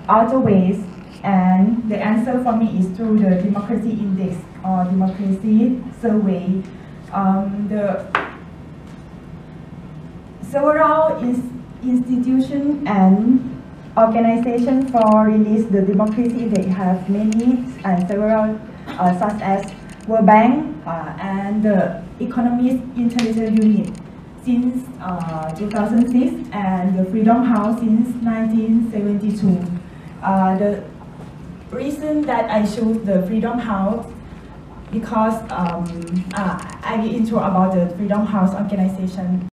other ways, and the answer for me is through the democracy index or democracy survey. The several institutions and organizations for release the democracy index have many and several such as World Bank and the Economist Intelligence Unit since 2006 and the Freedom House since 1972. The reason that I chose the Freedom House because I intro about the Freedom House organization.